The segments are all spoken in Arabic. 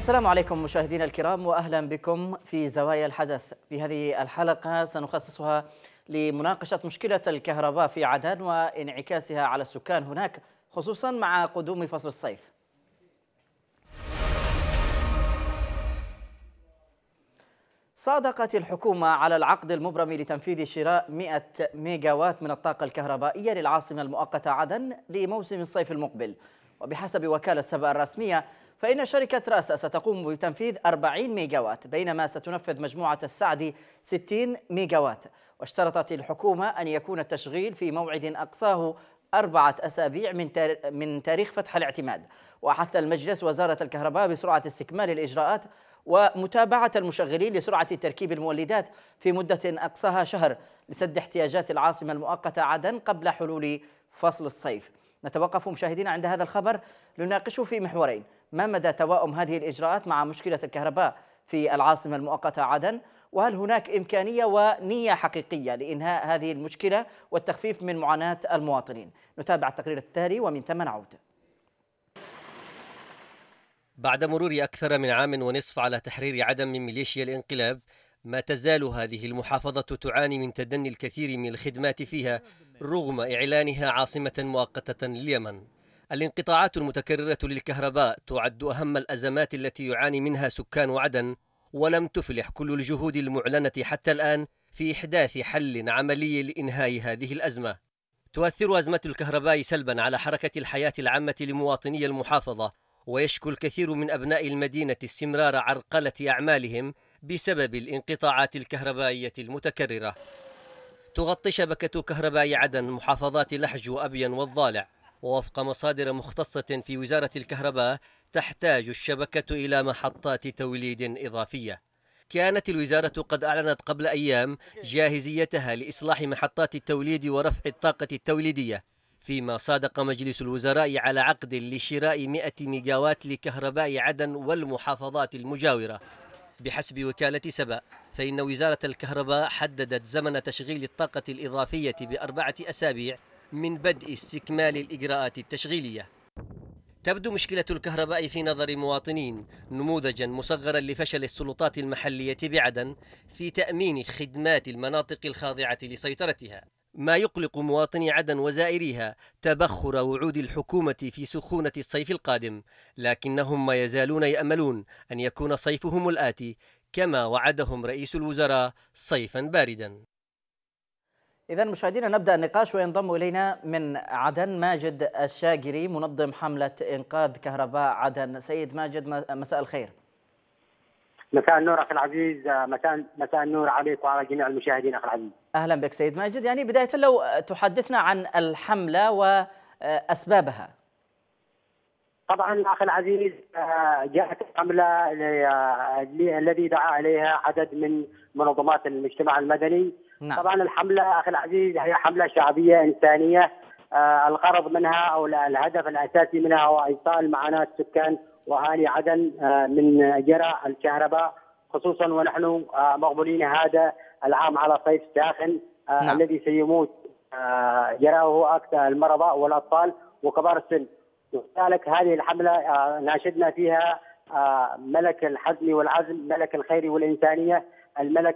السلام عليكم مشاهدينا الكرام، وأهلا بكم في زوايا الحدث. في هذه الحلقة سنخصصها لمناقشة مشكلة الكهرباء في عدن وانعكاسها على السكان هناك، خصوصا مع قدوم فصل الصيف. صادقت الحكومة على العقد المبرم لتنفيذ شراء 100 ميجاوات من الطاقة الكهربائية للعاصمة المؤقتة عدن لموسم الصيف المقبل. وبحسب وكالة سبأ الرسمية فإن شركة راسا ستقوم بتنفيذ 40 ميجاوات، بينما ستنفذ مجموعة السعدي 60 ميجاوات. واشترطت الحكومة أن يكون التشغيل في موعد أقصاه 4 أسابيع من تاريخ فتح الاعتماد. وحث المجلس وزارة الكهرباء بسرعة استكمال الإجراءات ومتابعة المشغلين لسرعة تركيب المولدات في مدة أقصاها شهر لسد احتياجات العاصمة المؤقتة عدن قبل حلول فصل الصيف. نتوقف مشاهدينا عند هذا الخبر لنناقشه في محورين: ما مدى توائم هذه الإجراءات مع مشكلة الكهرباء في العاصمة المؤقتة عدن؟ وهل هناك إمكانية ونية حقيقية لإنهاء هذه المشكلة والتخفيف من معاناة المواطنين؟ نتابع التقرير التالي ومن ثم نعود. بعد مرور أكثر من عام ونصف على تحرير عدن من ميليشيا الانقلاب، ما تزال هذه المحافظة تعاني من تدني الكثير من الخدمات فيها رغم إعلانها عاصمة مؤقتة لليمن. الانقطاعات المتكررة للكهرباء تعد أهم الأزمات التي يعاني منها سكان عدن، ولم تفلح كل الجهود المعلنة حتى الآن في إحداث حل عملي لإنهاء هذه الأزمة. تؤثر أزمة الكهرباء سلبا على حركة الحياة العامة لمواطني المحافظة، ويشكو الكثير من أبناء المدينة استمرار عرقلة أعمالهم بسبب الانقطاعات الكهربائية المتكررة. تغطي شبكة كهرباء عدن محافظات لحج وأبين والضالع، ووفق مصادر مختصة في وزارة الكهرباء تحتاج الشبكة إلى محطات توليد إضافية. كانت الوزارة قد أعلنت قبل أيام جاهزيتها لإصلاح محطات التوليد ورفع الطاقة التوليدية، فيما صادق مجلس الوزراء على عقد لشراء 100 ميجاوات لكهرباء عدن والمحافظات المجاورة. بحسب وكالة سبأ فإن وزارة الكهرباء حددت زمن تشغيل الطاقة الإضافية ب4 أسابيع من بدء استكمال الإجراءات التشغيلية. تبدو مشكلة الكهرباء في نظر مواطنين نموذجا مصغرا لفشل السلطات المحلية بعدن في تأمين خدمات المناطق الخاضعة لسيطرتها، ما يقلق مواطني عدن وزائريها تبخر وعود الحكومة في سخونة الصيف القادم، لكنهم ما يزالون يأملون أن يكون صيفهم الآتي كما وعدهم رئيس الوزراء صيفا باردا. إذا مشاهدينا نبدأ النقاش، وينضم إلينا من عدن ماجد الشاقري منظم حملة إنقاذ كهرباء عدن. سيد ماجد، مساء الخير. مساء النور أخي العزيز، مساء النور عليك وعلى جميع المشاهدين أخي العزيز. أهلا بك سيد ماجد. يعني بداية لو تحدثنا عن الحملة وأسبابها. طبعا أخي العزيز، جاءت الحملة الذي دعا إليها عدد من منظمات المجتمع المدني. نعم. طبعا الحملة أخي العزيز هي حملة شعبية إنسانية، الغرض منها أو الهدف الأساسي منها هو إيصال معاناة سكان وأهالي عدن من جرى الكهرباء، خصوصا ونحن مقبلين هذا العام على صيف ساخن. نعم. الذي سيموت جراه أكثر المرضى والأطفال وكبار السن. لذلك هذه الحملة ناشدنا فيها ملك الحزم والعزم، ملك الخير والإنسانية، الملك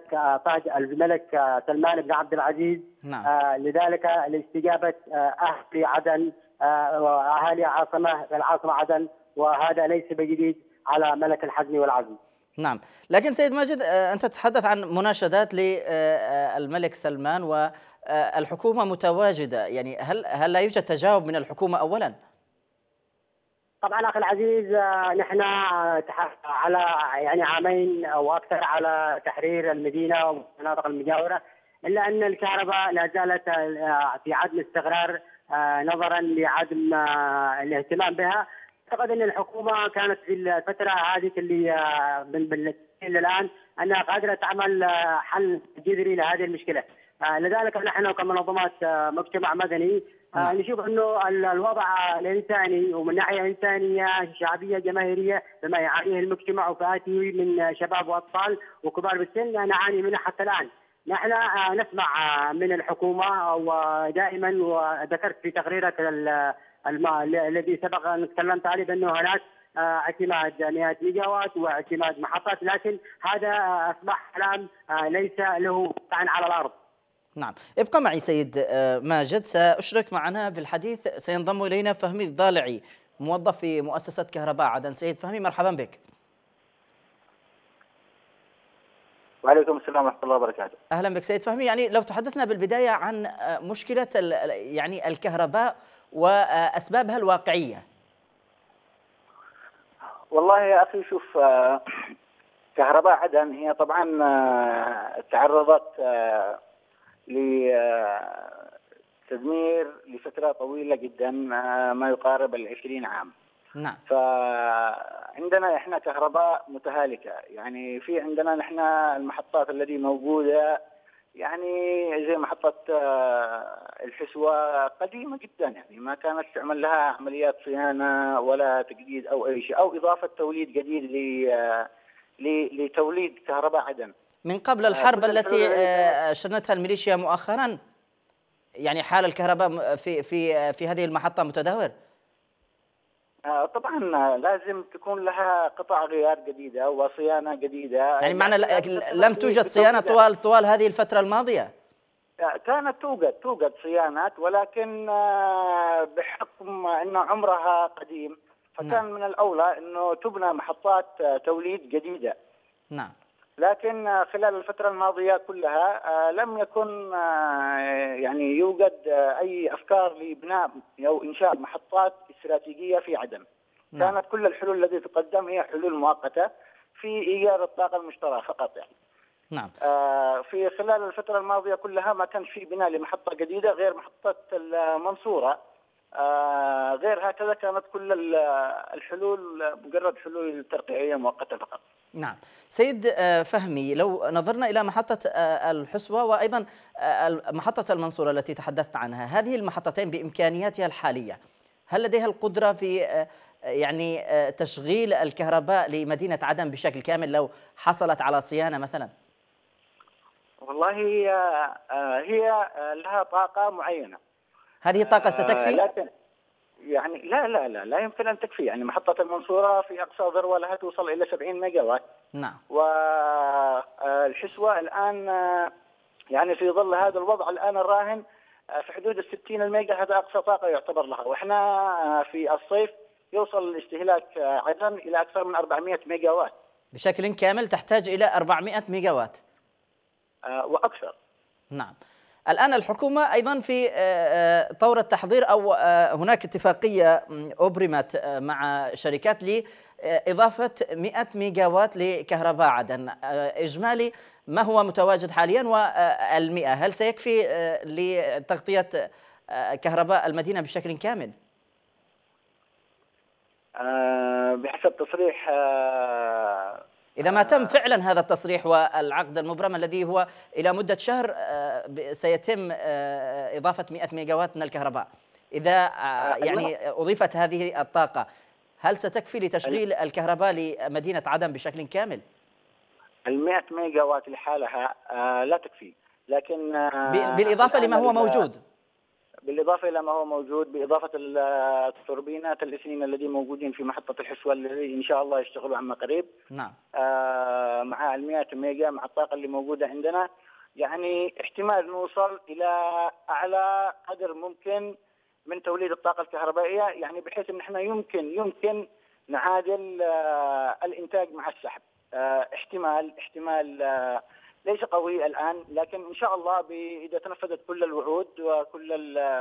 سلمان بن عبد العزيز. نعم. لذلك لاستجابة أهل عدن وأهالي العاصمة عدن، وهذا ليس بجديد على ملك الحزم والعزم. نعم، لكن سيد ماجد أنت تتحدث عن مناشدات للملك سلمان والحكومة متواجدة، يعني هل لا يوجد تجاوب من الحكومة أولا؟ طبعا اخي العزيز، نحن على عامين او اكثر على تحرير المدينه والمناطق المجاوره، الا ان الكهرباء لا زالت في عدم استقرار نظرا لعدم الاهتمام بها. اعتقد ان الحكومه كانت في الفتره هذه اللي الى الان انها قادره تعمل حل جذري لهذه المشكله. لذلك نحن كمنظمات مجتمع مدني نشوف انه الوضع الانساني ومن ناحيه انسانيه شعبيه جماهيريه بما يعانيه المجتمع وفئاته من شباب واطفال وكبار بالسن نعاني منه حتى الان. نحن نسمع من الحكومه ودائما، وذكرت في تقريرك الذي سبق ان تكلمت عليه بانه هناك اعتماد 100 ميجا وات واعتماد محطات، لكن هذا اصبح كلام ليس له طعن على الارض. نعم، ابقى معي سيد ماجد، سأشرك معنا في الحديث. سينضم إلينا فهمي الضالعي، موظف في مؤسسة كهرباء عدن. سيد فهمي، مرحبا بك. وعليكم السلام ورحمة الله وبركاته. أهلا بك سيد فهمي. يعني لو تحدثنا بالبداية عن مشكلة يعني الكهرباء وأسبابها الواقعية. والله يا أخي شوف، كهرباء عدن هي طبعا تعرضت لتدمير لفترة طويلة جدا، ما يقارب 20 عام. نعم. فعندنا احنا كهرباء متهالكة، يعني في عندنا نحن المحطات التي موجودة، يعني زي محطة الحسوة قديمة جدا، يعني ما كانت تعمل لها عمليات صيانة ولا تجديد أو أي شيء، أو إضافة توليد جديد لتوليد كهرباء عدن. من قبل الحرب التي شنتها الميليشيا مؤخرا، يعني حال الكهرباء في هذه المحطة متدهور. طبعا لازم تكون لها قطع غيار جديدة وصيانة جديدة. يعني معنى لم توجد صيانة طوال هذه الفترة الماضية؟ كانت توجد صيانات، ولكن بحكم أن عمرها قديم فكان من الأولى أنه تبنى محطات توليد جديدة. نعم. لكن خلال الفترة الماضية كلها لم يكن يعني يوجد أي أفكار لبناء أو إنشاء محطات استراتيجية في عدن. نعم. كانت كل الحلول التي تقدم هي حلول مؤقتة في إيجار الطاقة المشتركة فقط يعني. نعم. في خلال الفترة الماضية كلها ما كان في بناء لمحطة جديدة غير محطة المنصورة. غير هكذا كانت كل الحلول مجرد حلول ترقيعية مؤقتة فقط. نعم. سيد فهمي، لو نظرنا إلى محطة الحسوة وأيضا محطة المنصورة التي تحدثت عنها، هذه المحطتين بإمكانياتها الحالية هل لديها القدرة في يعني تشغيل الكهرباء لمدينة عدن بشكل كامل لو حصلت على صيانة مثلا؟ والله هي لها طاقة معينة. هذه الطاقة ستكفي؟ لكن يعني لا يمكن أن تكفي. يعني محطة المنصورة في أقصى ذروة لها توصل إلى 70 ميجا وات. نعم. والحسوة الآن يعني في ظل هذا الوضع الآن الراهن في حدود 60 الميجا، هذا أقصى طاقة يعتبر لها. وإحنا في الصيف يوصل الاستهلاك عدن إلى أكثر من 400 ميجا وات. بشكل كامل تحتاج إلى 400 ميجا وات وأكثر. نعم. الآن الحكومة أيضا في طور التحضير، أو هناك اتفاقية أبرمت مع شركات لإضافة 100 ميجا وات لكهرباء عدن. إجمالي ما هو متواجد حاليا، وال100 هل سيكفي لتغطية كهرباء المدينة بشكل كامل؟ بحسب تصريح إذا ما تم فعلا هذا التصريح والعقد المبرم الذي هو إلى مدة شهر سيتم إضافة 100 ميجاوات من الكهرباء، إذا يعني أضيفت هذه الطاقة هل ستكفي لتشغيل الكهرباء لمدينة عدن بشكل كامل؟ 100 ميجا وات لحالها لا تكفي، لكن بالإضافة لما هو موجود. بالإضافة إلى ما هو موجود، بإضافة التوربينات الاثنين الذين موجودين في محطة الحسوة اللي إن شاء الله يشتغلوا عما قريب. نعم. مع 100 ميجا مع الطاقة اللي موجودة عندنا، يعني احتمال نوصل إلى أعلى قدر ممكن من توليد الطاقة الكهربائية، يعني بحيث إن احنا يمكن نعادل الإنتاج مع السحب. احتمال ليس قوي الآن، لكن إن شاء الله إذا تنفذت كل الوعود وكل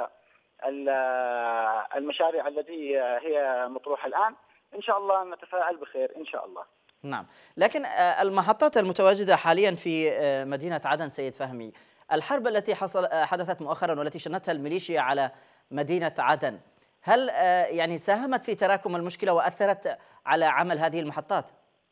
المشاريع التي هي مطروحة الآن إن شاء الله نتفائل بخير إن شاء الله. نعم، لكن المحطات المتواجدة حاليا في مدينة عدن سيد فهمي، الحرب التي حدثت مؤخرا والتي شنتها الميليشيا على مدينة عدن، هل يعني ساهمت في تراكم المشكلة وأثرت على عمل هذه المحطات؟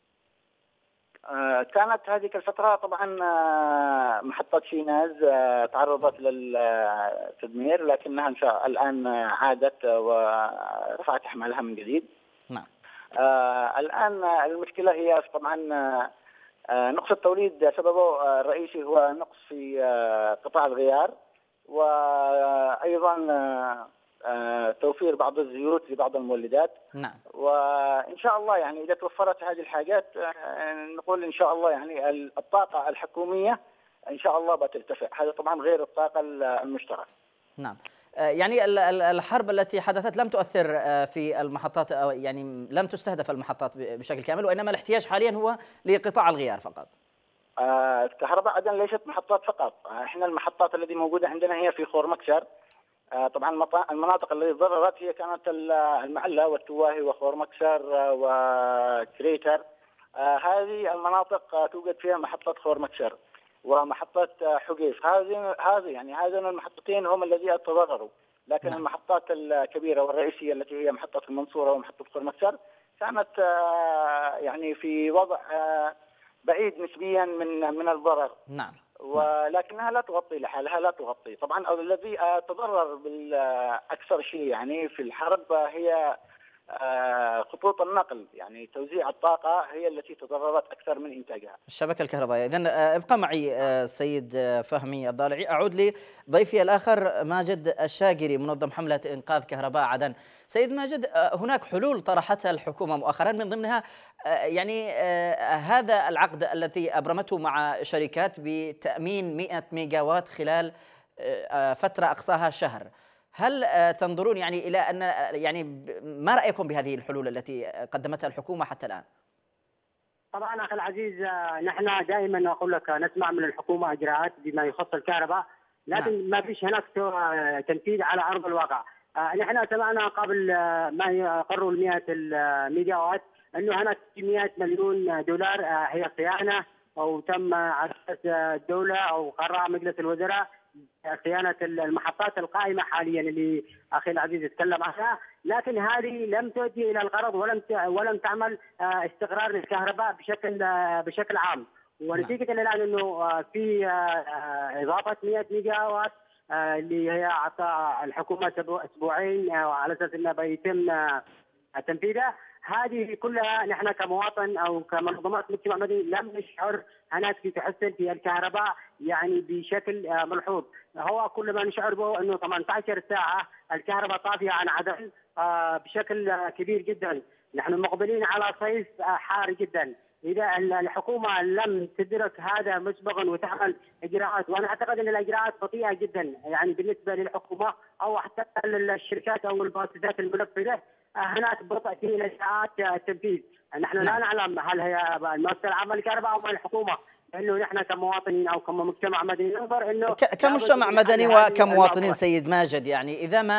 كانت هذه الفترة طبعا محطة شيناز تعرضت للتدمير، لكنها الآن عادت ورفعت أحمالها من جديد. نعم. الآن المشكلة هي طبعا نقص التوليد، سببه الرئيسي هو نقص في قطاع الغيار، وأيضا توفير بعض الزيوت لبعض المولدات. نعم. وإن شاء الله يعني إذا توفرت هذه الحاجات نقول إن شاء الله يعني الطاقة الحكومية إن شاء الله بترتفع، هذا طبعا غير الطاقة المشتركة. نعم. يعني الحرب التي حدثت لم تؤثر في المحطات، أو يعني لم تستهدف المحطات بشكل كامل، وإنما الاحتياج حاليا هو لقطاع الغيار فقط. كهرباء عدن ليست محطات فقط، احنا المحطات التي موجودة عندنا هي في خور مكسر. طبعا المناطق التي ضررت هي كانت المعلة والتواهي وخور مكسر وكريتر. هذه المناطق توجد فيها محطة خور مكسر ومحطة حقيف. هذين المحطتين هم الذين تضرروا، لكن المحطات الكبيرة والرئيسية التي هي محطة المنصورة ومحطة خور مكسر كانت يعني في وضع بعيد نسبيا من الضرر. نعم. ولكنها لا تغطي لحالها، لا تغطي. طبعا الذي تضرر بالأكثر شيء يعني في الحرب هي خطوط النقل، يعني توزيع الطاقة هي التي تضررت أكثر من إنتاجها. الشبكة الكهربائية. إذن ابقى معي سيد فهمي الضالعي. أعود لضيفي الآخر ماجد الشاقري، منظم حملة إنقاذ كهرباء عدن. سيد ماجد، هناك حلول طرحتها الحكومة مؤخرا، من ضمنها يعني هذا العقد الذي أبرمته مع شركات بتأمين 100 ميجاوات خلال فترة أقصاها شهر. هل تنظرون يعني إلى أن يعني ما رأيكم بهذه الحلول التي قدمتها الحكومة حتى الآن؟ طبعا أخي العزيز، نحن دائما أقول لك نسمع من الحكومة إجراءات بما يخص الكهرباء، لكن ما فيش هناك تنفيذ على أرض الواقع. نحن سمعنا قبل ما يقروا 100 الميجاوات أنه هناك 100 مليون دولار هي صيانة، أو تم على أساس الدولة أو قرر مجلس الوزراء صيانة المحطات القائمة حاليا اللي أخي العزيز يتكلم عنها، لكن هذه لم تؤدي إلى الغرض ولم تعمل استقرار للكهرباء بشكل عام. ونتيجة الآن أنه في إضافة 100 ميجا وات اللي هي أعطى الحكومة أسبوعين على أساس أنه بيتم تنفيذها. هذه كلها نحن كمواطن او كمنظمات مجتمع مدني لم نشعر هناك في تحسن في الكهرباء يعني بشكل ملحوظ. هو كل ما نشعر به انه 18 ساعه الكهرباء طافيه عن عدن بشكل كبير جدا. نحن مقبلين على صيف حار جدا. اذا الحكومه لم تدرك هذا مسبقا وتعمل اجراءات، وانا اعتقد ان الاجراءات بطيئه جدا يعني بالنسبه للحكومه او حتى الشركات او المؤسسات المنفذه، هناك بطء في اجراءات التنفيذ. نحن لا نعلم هل هي المؤسسه العامه للكهرباء او الحكومه، لانه نحن كمواطنين او كمجتمع مدني ننظر انه كمجتمع مدني وكمواطنين. سيد ماجد، يعني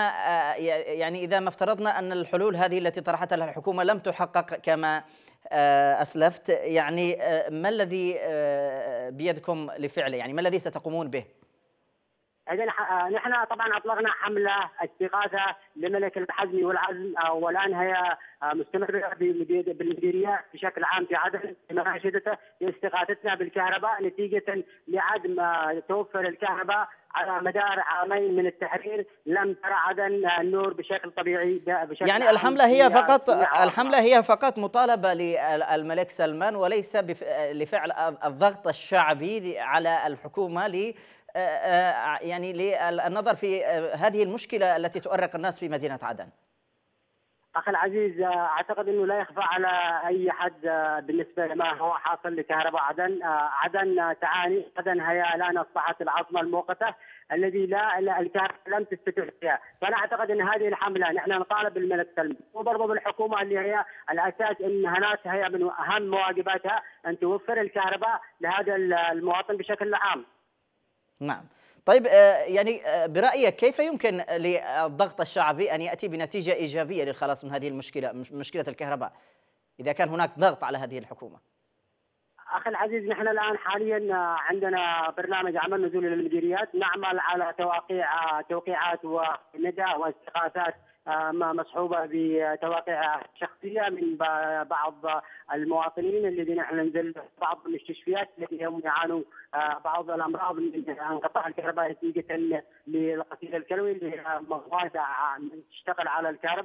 اذا ما افترضنا ان الحلول هذه التي طرحتها الحكومه لم تحقق كما اسلفت، يعني ما الذي بيدكم لفعله؟ يعني ما الذي ستقومون به؟ إذن نحن طبعا اطلقنا حمله استغاثه لملك الحزم والعزم، والان هي مستمره بالمديريات بشكل عام في عدن بمناشدته لاستغاثتنا بالكهرباء نتيجه لعدم توفر الكهرباء على مدار عامين من التحرير. لم ترى عدن النور بشكل طبيعي يعني الحمله هي فقط مطالبه للملك سلمان، وليس لفعل الضغط الشعبي على الحكومه يعني للنظر في هذه المشكلة التي تؤرق الناس في مدينة عدن. أخي العزيز، أعتقد أنه لا يخفى على أي حد بالنسبة لما هو حاصل لكهرباء عدن. عدن تعاني. عدن هي الآن أصبحت العاصمة المؤقتة الذي الكهرباء لم تستطع فيها. فأنا أعتقد أن هذه الحملة نحن نطالب بالملك سلمان وبرضه بالحكومة اللي هي الأساس أن هناك هي من أهم مواجباتها أن توفر الكهرباء لهذا المواطن بشكل عام. نعم. طيب، يعني برأيك كيف يمكن للضغط الشعبي أن يأتي بنتيجة إيجابية للخلاص من هذه المشكلة، مشكلة الكهرباء، إذا كان هناك ضغط على هذه الحكومة؟ أخي العزيز، نحن الآن حاليا عندنا برنامج عمل نزول للمديريات، نعمل على توقيعات وندى واستغاثات مصحوبة بتوقيع شخصية من بعض المواطنين الذين نحن ننزل بعض المستشفيات التي هم يعانوا بعض الأمراض من انقطاع الكهرباء نتيجة للغسيل الكلوي اللي هي مواد تشتغل على الكهرباء.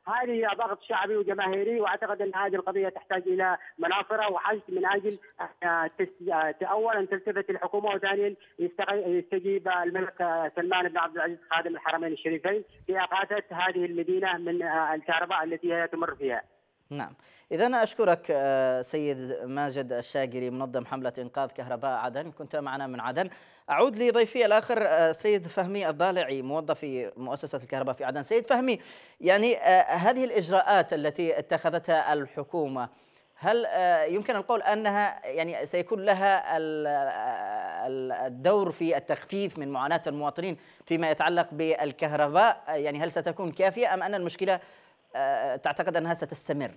هذه ضغط شعبي وجماهيري، واعتقد ان هذه القضيه تحتاج الى مناصره وحشد من اجل اولا تلتفت الحكومه، وثانيا يستجيب الملك سلمان بن عبد العزيز خادم الحرمين الشريفين في اقاصه هذه المدينه من الكهرباء التي هي تمر فيها. نعم، إذا أنا أشكرك سيد ماجد الشاقري منظم حملة إنقاذ كهرباء عدن، كنت معنا من عدن. أعود لضيفي الآخر سيد فهمي الضالعي موظف في مؤسسة الكهرباء في عدن. سيد فهمي، يعني هذه الإجراءات التي اتخذتها الحكومة، هل يمكن القول أنها يعني سيكون لها الدور في التخفيف من معاناة المواطنين فيما يتعلق بالكهرباء؟ يعني هل ستكون كافية أم أن المشكلة تعتقد أنها ستستمر؟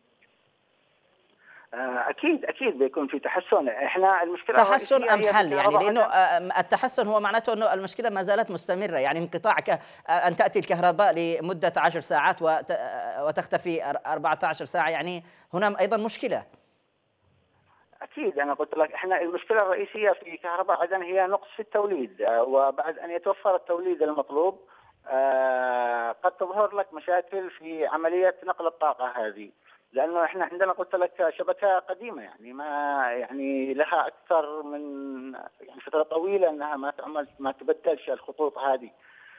اكيد بيكون في تحسن. احنا المشكله تحسن ام حل؟ يعني لانه التحسن هو معناته انه المشكله ما زالت مستمره، يعني انقطاع ان تاتي الكهرباء لمده 10 ساعات وتختفي 14 ساعه، يعني هنا ايضا مشكله. اكيد انا قلت لك احنا المشكله الرئيسيه في كهرباء عدن هي نقص في التوليد، وبعد ان يتوفر التوليد المطلوب قد تظهر لك مشاكل في عمليه نقل الطاقه هذه، لانه احنا عندنا قلت لك شبكه قديمه، يعني ما يعني لها اكثر من يعني فتره طويله انها ما تعمل ما تبدلش الخطوط هذه.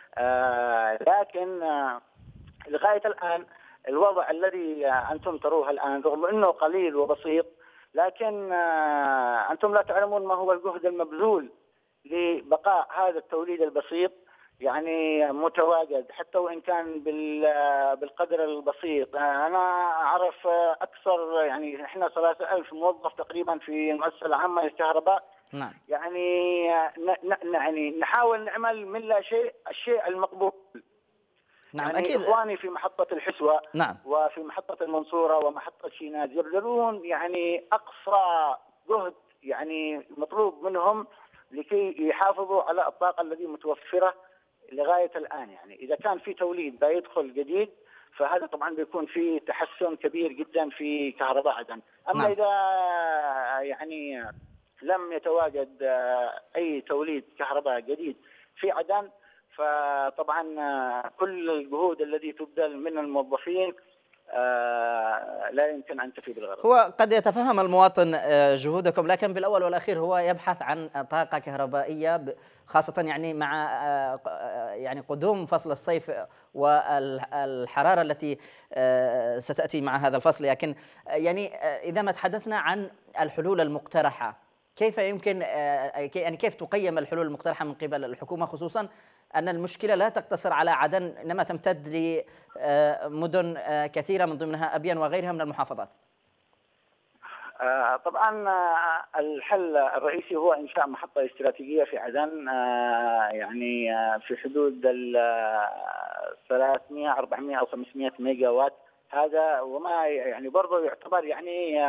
لكن لغايه الان الوضع الذي انتم تروه الان رغم انه قليل وبسيط، لكن انتم لا تعلمون ما هو الجهد المبذول لبقاء هذا التوليد البسيط يعني متواجد، حتى وإن كان بالقدر البسيط. أنا أعرف أكثر، يعني إحنا 3000 موظف تقريبا في المؤسسة العامة للكهرباء. نعم. يعني نحاول نعمل من لا شيء الشيء المقبول. نعم يعني أكيد. إخواني في محطة الحسوة نعم. وفي محطة المنصورة ومحطة شيناز يبذلون يعني أقصى جهد يعني مطلوب منهم لكي يحافظوا على الطاقة التي متوفرة لغاية الآن. يعني إذا كان في توليد بيدخل جديد فهذا طبعا بيكون في تحسن كبير جدا في كهرباء عدن. أما نعم. إذا يعني لم يتواجد أي توليد كهرباء جديد في عدن، فطبعا كل الجهود التي تبذل من الموظفين لا يمكن أن تفي بالغرض. هو قد يتفهم المواطن جهودكم، لكن بالأول والأخير هو يبحث عن طاقة كهربائية، خاصة يعني مع يعني قدوم فصل الصيف والحرارة التي ستأتي مع هذا الفصل. لكن يعني إذا ما تحدثنا عن الحلول المقترحة، كيف يمكن يعني كيف تقيم الحلول المقترحة من قبل الحكومة، خصوصا أن المشكلة لا تقتصر على عدن إنما تمتد لمدن كثيرة من ضمنها أبين وغيرها من المحافظات؟ طبعا الحل الرئيسي هو إنشاء محطة استراتيجية في عدن، يعني في حدود 300 400 أو 500 ميجا وات. هذا وما يعني برضه يعتبر يعني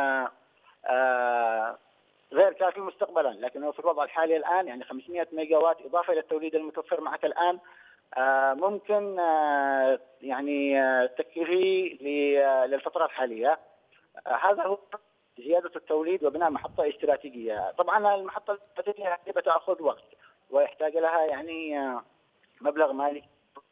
غير كافي مستقبلا، لكنه في الوضع الحالي الآن يعني 500 ميجا وات إضافة إلى التوليد المتوفر معك الآن ممكن يعني تكفي للفترة الحالية. هذا هو زيادة التوليد وبناء محطة استراتيجية. طبعا المحطة الاستراتيجية بتأخذ وقت ويحتاج لها يعني مبلغ مالي،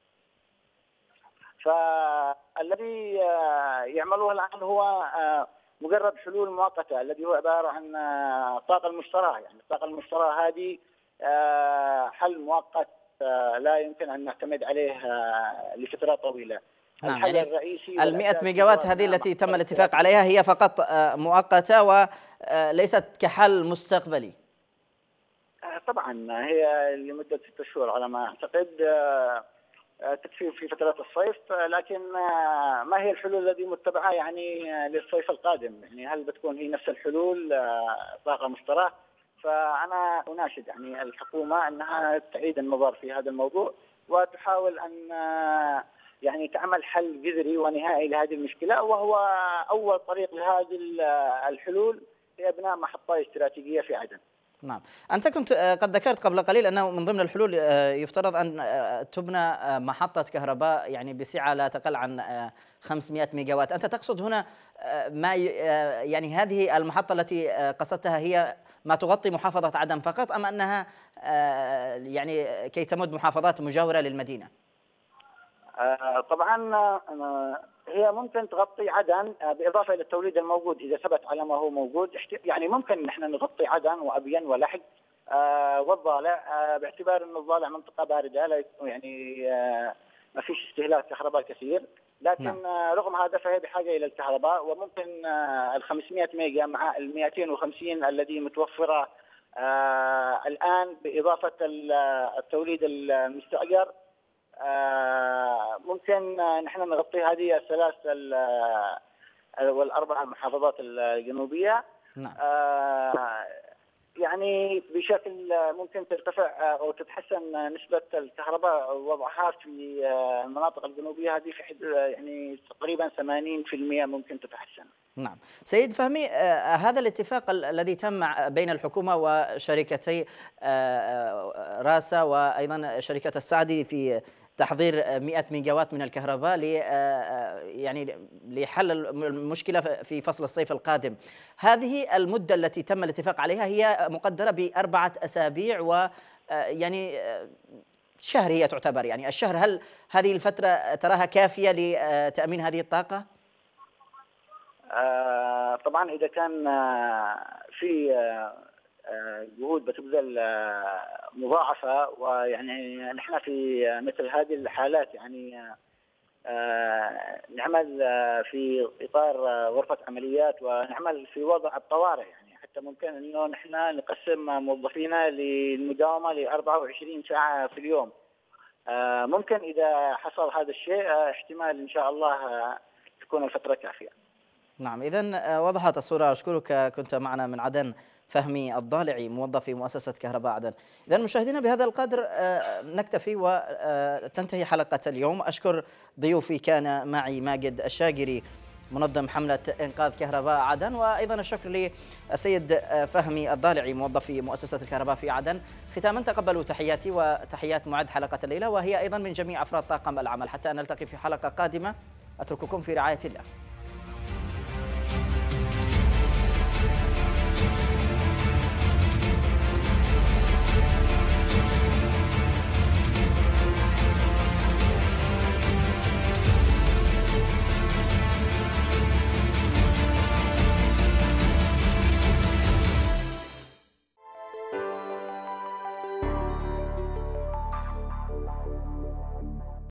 فالذي يعملوه الآن هو مجرد حلول مؤقتة الذي هو عبارة عن الطاقة المشتركة. يعني الطاقة المشتركة هذه حل مؤقت لا يمكن أن نعتمد عليه لفترة طويلة. نعم. الحل يعني الرئيسي 100 ميجاوات هذه التي تم الاتفاق عليها هي فقط مؤقتة وليست كحل مستقبلي. طبعا هي لمدة 6 شهور على ما أعتقد، تكفي في فترة الصيف، لكن ما هي الحلول التي متبعة يعني للصيف القادم؟ يعني هل بتكون هي نفس الحلول طاقة مشتركة؟ فأنا أناشد يعني الحكومة أنها تعيد النظر في هذا الموضوع وتحاول أن يعني تعمل حل جذري ونهائي لهذه المشكلة، وهو أول طريق لهذه الحلول هي بناء محطة استراتيجية في عدن. نعم. أنت كنت قد ذكرت قبل قليل أنه من ضمن الحلول يفترض أن تبنى محطة كهرباء يعني بسعة لا تقل عن 500 ميجاوات. أنت تقصد هنا ما يعني هذه المحطة التي قصدتها هي ما تغطي محافظة عدن فقط، أم أنها يعني كي تمد محافظات مجاورة للمدينة؟ طبعا هي ممكن تغطي عدن بالاضافه الى التوليد الموجود اذا ثبت على ما هو موجود. يعني ممكن نحن نغطي عدن وابين ولحج والضالع باعتبار انه الضالع منطقه بارده لا يعني ما فيش استهلاك كهرباء كثير، لكن رغم هذا فهي بحاجه الى الكهرباء. وممكن ال 500 ميجا مع ال 250 الذي متوفره الان باضافه التوليد المستاجر ممكن نحن نغطي هذه الثلاث والاربع محافظات الجنوبيه. نعم. يعني بشكل ممكن ترتفع او تتحسن نسبه الكهرباء وضعها في المناطق الجنوبيه هذه في يعني تقريبا 80% ممكن تتحسن. نعم. سيد فهمي، هذا الاتفاق الذي تم بين الحكومة وشركتي راسا وأيضا شركة السعدي في تحضير 100 ميجاوات من الكهرباء يعني لحل المشكلة في فصل الصيف القادم. هذه المدة التي تم الاتفاق عليها هي مقدرة ب4 أسابيع، ويعني شهر هي تعتبر، يعني الشهر. هل هذه الفترة تراها كافية لتأمين هذه الطاقة؟ طبعا إذا كان في جهود بتبذل مضاعفة، ويعني نحن في مثل هذه الحالات يعني نعمل في إطار غرفة عمليات ونعمل في وضع الطوارئ، يعني حتى ممكن إنه نحن نقسم موظفينا للمداومة ل 24 ساعة في اليوم. ممكن إذا حصل هذا الشيء احتمال إن شاء الله تكون الفترة كافية. نعم، إذن وضحت الصورة. أشكرك. كنت معنا من عدن فهمي الضالعي، موظف في مؤسسة كهرباء عدن. إذن مشاهدينا بهذا القدر نكتفي وتنتهي حلقة اليوم. أشكر ضيوفي، كان معي ماجد الشاقري منظم حملة إنقاذ كهرباء عدن، وأيضا الشكر للسيد فهمي الضالعي موظف في مؤسسة الكهرباء في عدن. ختاما تقبلوا تحياتي وتحيات معد حلقة الليلة، وهي أيضا من جميع أفراد طاقم العمل. حتى أن نلتقي في حلقة قادمة، أترككم في رعاية الله.